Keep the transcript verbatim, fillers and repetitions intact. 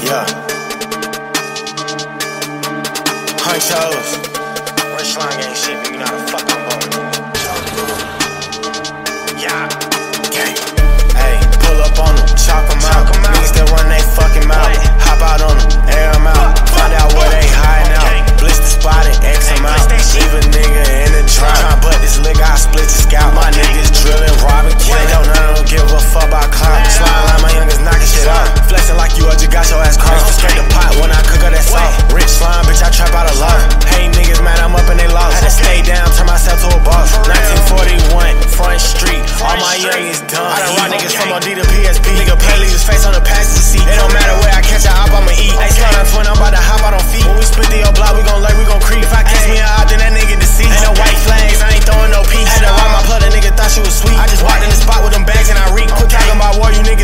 Yeah. fluhKunXhKos. Rich line ain't shit, but you know how to fuck on board. Yeah. Okay. Hey, pull up on them, chalk them out. Niggas that run they fucking mouth. Hop out on them, air them out. Find out where they hiding out. Blitz the spot and X them out. Leave a nigga in the drop. Tryna butt this liquor, I split the scalp. My niggas drilling, robbing, killing. Don't none of them give a fuck about clout. Slime like my youngest knocking shit out. Flexing like you just got your ass crossed. Straight the pot when I cook up that salt. Rich slime, bitch, I trap out a lot. Hey niggas mad, I'm up and they lost. Had to stay down, turn myself to a boss. nineteen forty-one, Front Street. All my youngins dumb. I done rock niggas from O D to P S P. Nigga pay, leave his face on the passenger seat. It don't matter where I catch a hop, I'ma eat. Hey, slow down, twin, I'm about to hop out on feet. When we split the old block, we gon' lay, we gon' creep. If I catch me a op, then that nigga deceased. Ain't no white flags, I ain't throwing no peace. Had to rock my plug, that nigga thought she was sweet. I just walked in the spot with them bags and I reek. Quit talking about war, you niggas.